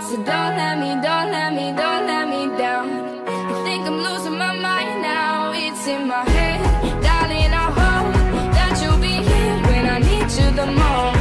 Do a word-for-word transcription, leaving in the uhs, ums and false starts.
So don't let me, don't let me, don't let me down. I think I'm losing my mind now. It's in my head, darling, I hope that you'll be here when I need you the most.